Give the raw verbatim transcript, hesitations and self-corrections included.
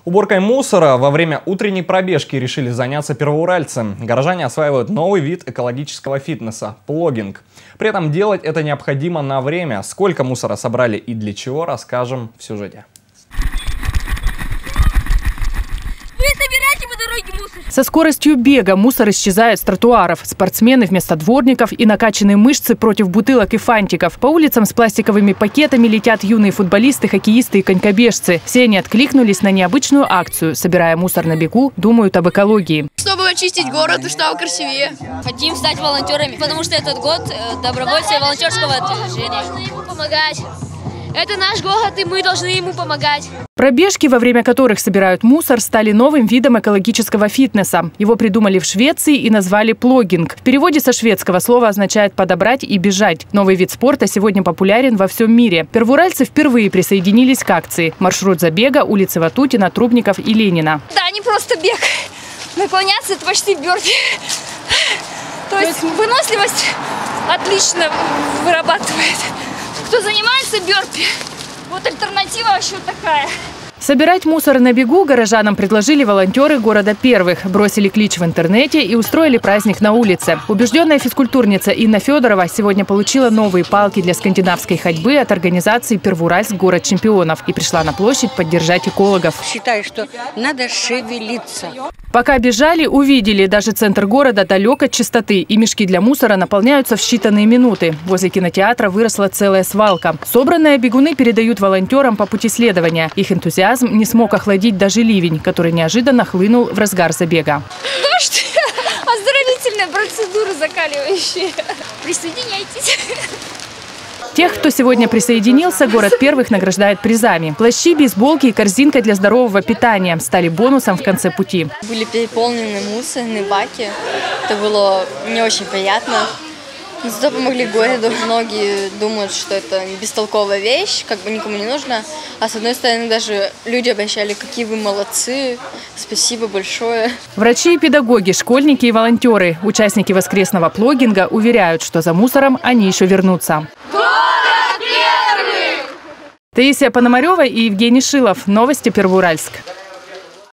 Уборкой мусора во время утренней пробежки решили заняться первоуральцы. Горожане осваивают новый вид экологического фитнеса – плогинг. При этом делать это необходимо на время. Сколько мусора собрали и для чего, расскажем в сюжете. Со скоростью бега мусор исчезает с тротуаров. Спортсмены вместо дворников и накачанные мышцы против бутылок и фантиков. По улицам с пластиковыми пакетами летят юные футболисты, хоккеисты и конькобежцы. Все они откликнулись на необычную акцию. Собирая мусор на бегу, думают об экологии. Чтобы очистить город и стал красивее. Хотим стать волонтерами, потому что этот год добровольцы волонтерского движения. Мы должны ему помогать. Это наш город, и мы должны ему помогать. Пробежки, во время которых собирают мусор, стали новым видом экологического фитнеса. Его придумали в Швеции и назвали плогинг. В переводе со шведского слово означает «подобрать» и «бежать». Новый вид спорта сегодня популярен во всем мире. Первоуральцы впервые присоединились к акции. Маршрут забега – улицы Ватутина, Трубников и Ленина. Да, не просто бег. Наклоняться – это почти бёрпи. То есть выносливость отлично вырабатывает. Кто занимается бёрпи, вот альтернатива вообще такая. Собирать мусор на бегу горожанам предложили волонтеры города Первых. Бросили клич в интернете и устроили праздник на улице. Убежденная физкультурница Инна Федорова сегодня получила новые палки для скандинавской ходьбы от организации «Первоуральск. Город чемпионов» и пришла на площадь поддержать экологов. Считаю, что надо шевелиться. Пока бежали, увидели, даже центр города далек от чистоты, и мешки для мусора наполняются в считанные минуты. Возле кинотеатра выросла целая свалка. Собранные бегуны передают волонтерам по пути следования. Их энтузиазм не смог охладить даже ливень, который неожиданно хлынул в разгар забега. Дождь! Оздоровительная процедура закаливающая. Присоединяйтесь. Тех, кто сегодня присоединился, город Первых награждает призами. Плащи, бейсболки и корзинка для здорового питания стали бонусом в конце пути. Были переполнены мусорные баки. Это было не очень приятно. Но зато помогли городу. Многие думают, что это бестолковая вещь, как бы никому не нужно. А с одной стороны, даже люди обещали, какие вы молодцы, спасибо большое. Врачи и педагоги, школьники и волонтеры, участники воскресного плогинга уверяют, что за мусором они еще вернутся. Таисия Пономарева и Евгений Шилов. Новости Первоуральск.